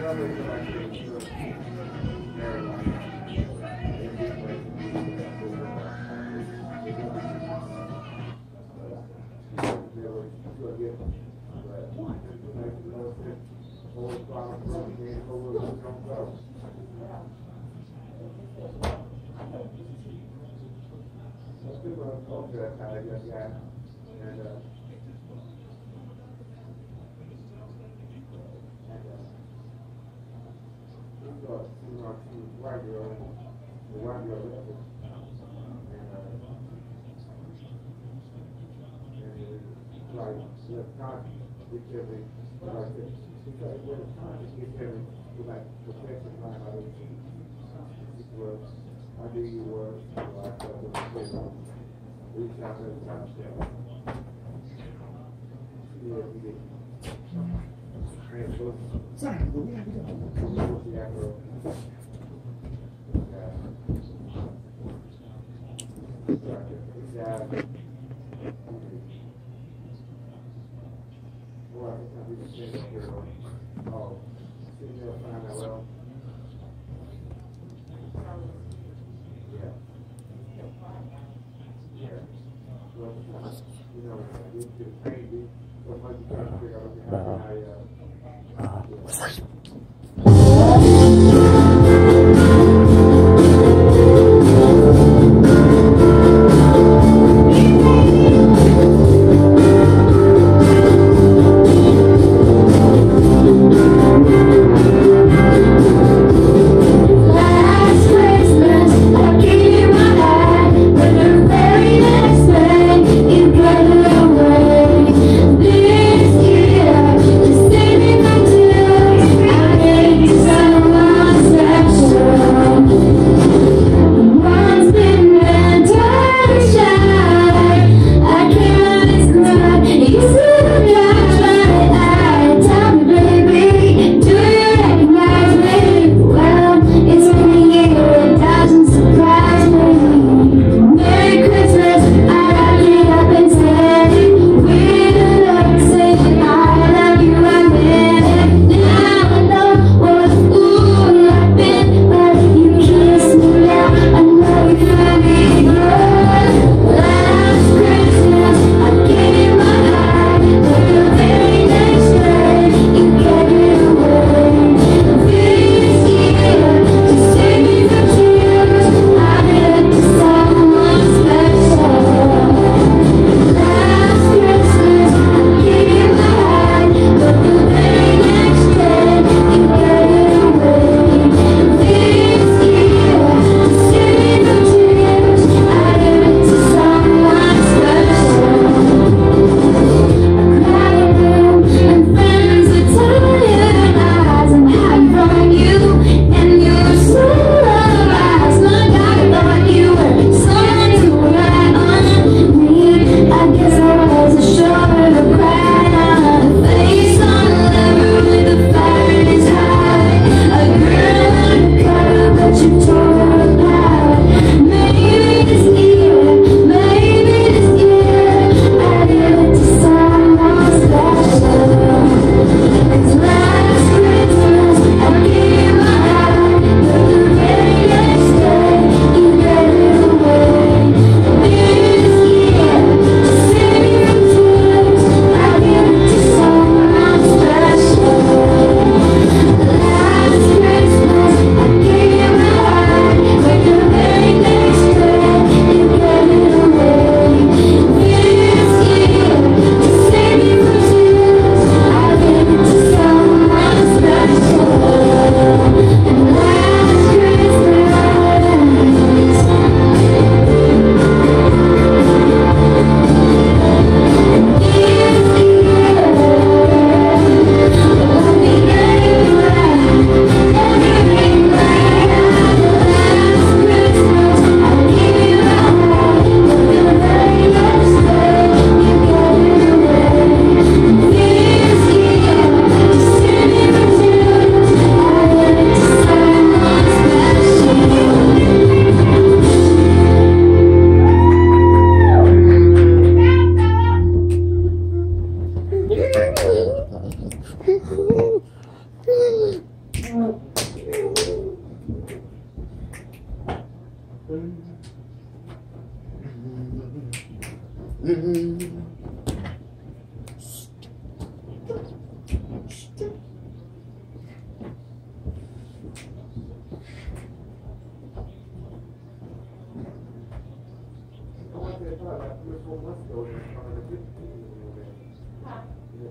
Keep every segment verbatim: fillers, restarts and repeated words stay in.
This year, the same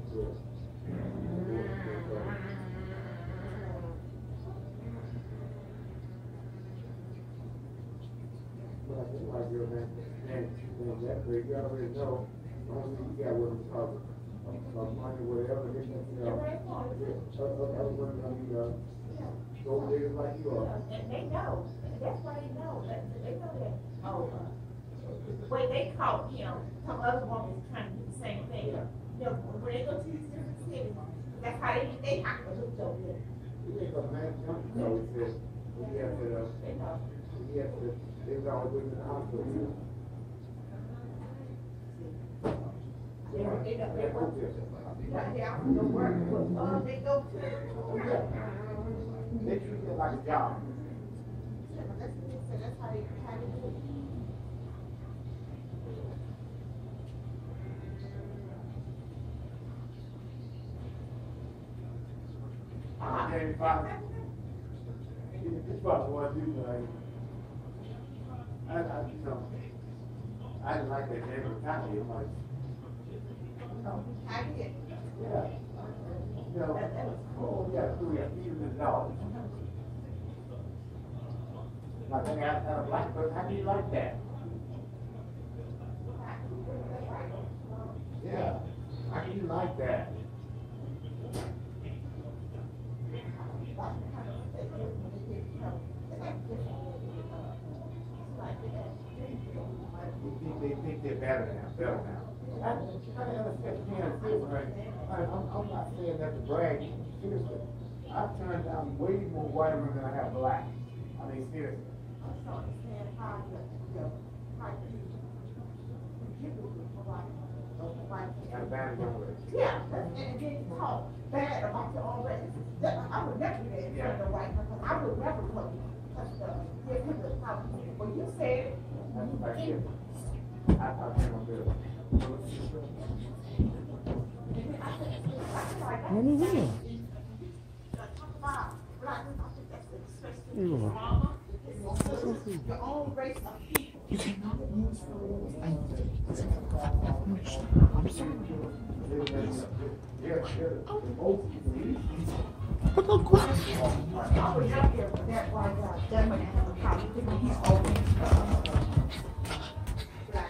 Like your man, and that way you already know. Only you got what I'm talking about money, whatever, you know. Other women don't be gold diggers like you are. And they know. That's why they know. They know that. Oh, when they caught him, some other woman is trying to do the same thing. You know, when they go to these different cities, that's how they they have to look over there. You think a man jump, you know, he said, he has to, They know. he has to, they was always in the hospital. They they they they work. Yeah, they out to work. Well, uh, they go to work. They treat it like a job. That's that's how they how they do it. Eighty-five. This probably what I do, like, I, I, you know, I didn't like that name of the county. I'm like, I did. yeah. You know, That, that was cool. yeah, so we have even dollars. Like, I got a black person, how do you like that? Yeah, how do you like that? They think they're better now, better now. I, I understand, right? I'm, I'm not saying that to brag. Seriously, I've turned down way more white women than I have black. I mean, seriously. I just don't understand how you, you know, how you give it to somebody. Got a bad young lady. Yeah, and then you talk bad about your own race. I would never do that in front of the white person. I would never put such a give him the power. When you said, That's like it. I thought they were good. What is it? Your own race of people. You cannot use words like that. I'm sorry. But look what? I was up here for that white guy. That one had a problem. He's always black.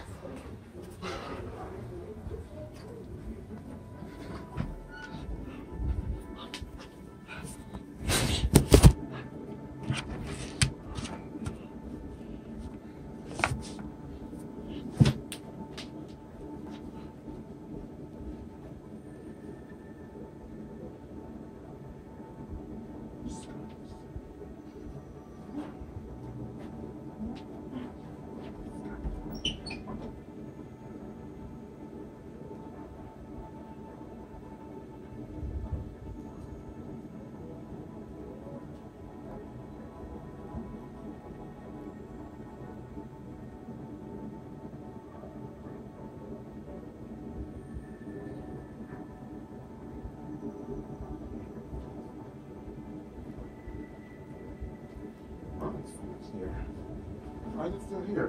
Why is it still here?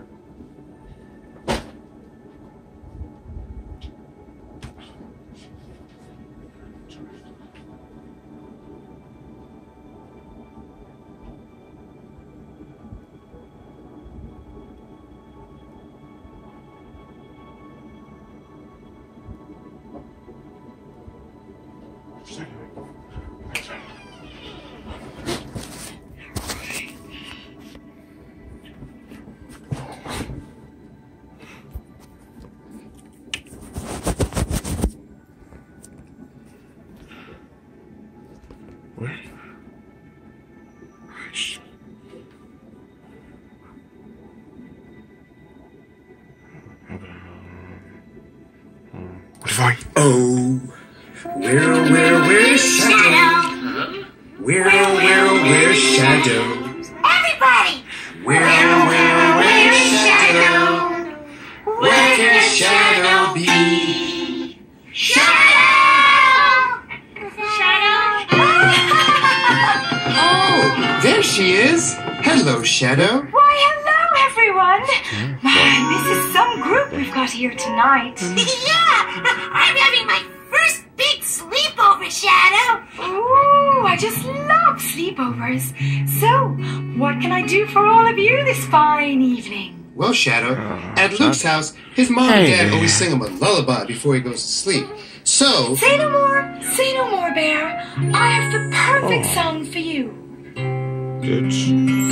Oh, where, where, where's Shadow? Where, where, where's Shadow? Everybody! Where, where, where's Shadow? Where can Shadow be? Shadow! Shadow? Oh, there she is. Hello, Shadow. Why, hello, everyone. My, this is some group we've got here tonight. Yeah! I'm having my first big sleepover, Shadow. Ooh, I just love sleepovers. So, what can I do for all of you this fine evening? Well, Shadow, at Luke's house, his mom and Hey. dad always sing him a lullaby before he goes to sleep. So, Say no more, say no more, Bear. I have the perfect song for you. Bitch.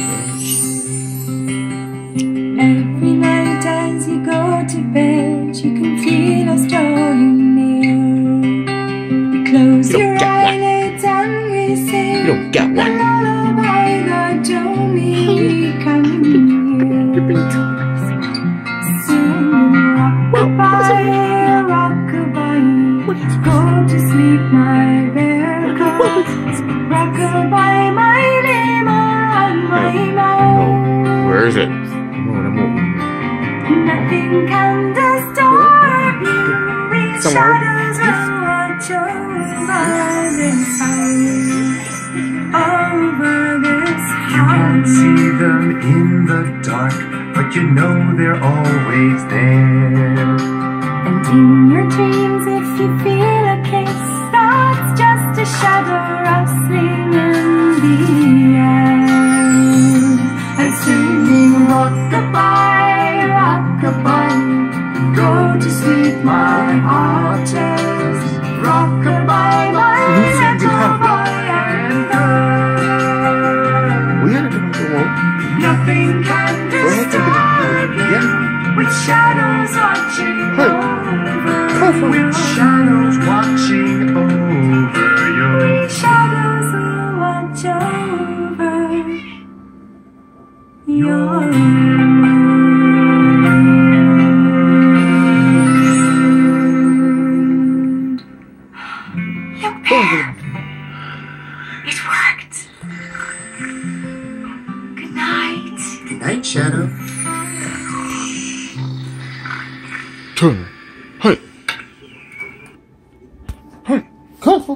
Every night as you go to bed, you can feel us drawing near. We close You don't your get one. eyelids and we sing You don't get a one. lullaby that don't mean come You've been near. Sing rock-a-bye, rock-a-bye, go to sleep, my bear cubs. Rock-a-bye, my name on my mouth. Where is it? Nothing can disturb you. We Somewhere. shadows will watch over this house. Over this house. See them in the dark, but you know they're always there. And in your dreams, if you feel a kiss, that's just a shadow rustling in the air. And singing rock-a-bye, rock-a-bye, go to sleep, my archers. Rock-a-bye, my little boy and girl. We had a good one. Nothing can disturb you. With shadows watching over, with Shadows watching over you. shadows will watch over your world. Look, Bear. It worked. Good night. good night, Shadow. Turn. Hey. Hey. Careful.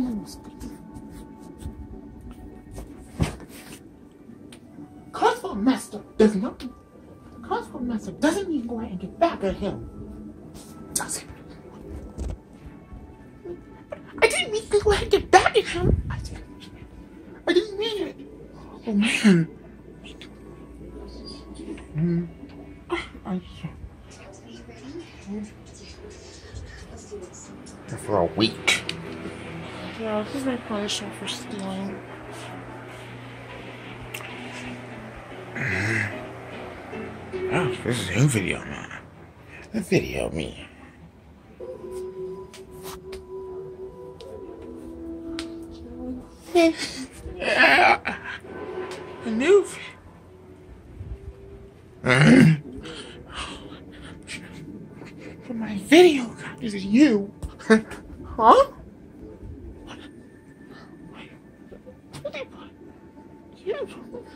Careful, master. Does not. Careful, master doesn't mean go ahead and get back at him. Does it? I didn't mean to go ahead and get back at him. I didn't, I didn't mean it. Oh man. Mm. I, For a week. yeah, this is my punishment for stealing. Oh, this is a new video now. A video of me. Yeah. A new video. For my video copies of you. Huh? You.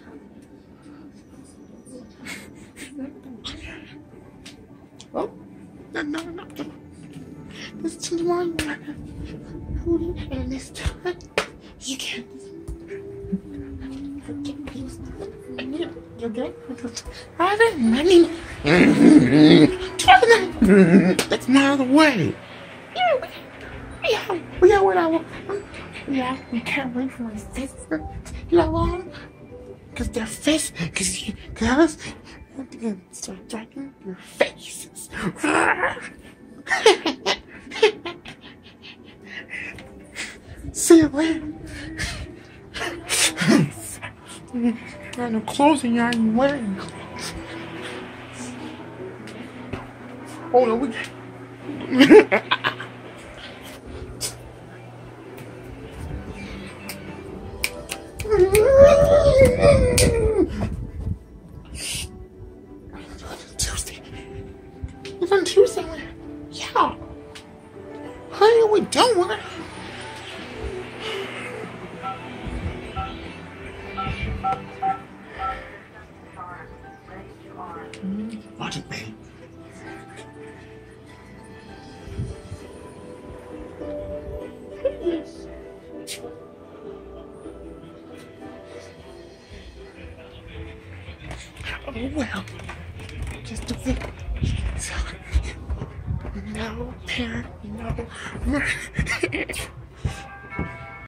Oh, no, no, no. This tomorrow, and this time, you can't. You're good? I didn't, I mean, That's not the way. yeah, yeah, yeah, what I want. Yeah, we can't wait for my sister. You know why? Because their face, because you, because you're going to start dragging your faces. See you later. I know clothing you aren't wearing. Oh no, we Tuesday. It's on Tuesday. Yeah. Honey, we don't want it. Watch it, babe. Oh well, just a bit. So, no parent, no.